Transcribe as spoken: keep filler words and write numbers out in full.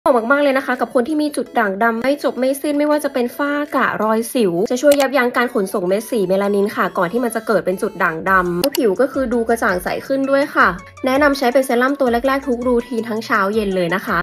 เหมาะมากๆเลยนะคะกับคนที่มีจุดด่างดำไม่จบไม่สิ้นไม่ว่าจะเป็นฝ้ากระรอยสิวจะช่วยยับยั้งการขนส่งเม็ดสีเมลานินค่ะก่อนที่มันจะเกิดเป็นจุดด่างดำผิวก็คือดูกระจ่างใสขึ้นด้วยค่ะแนะนำใช้เป็นเซรั่มตัวแรกๆทุกรูทีนทั้งเช้าเย็นเลยนะคะ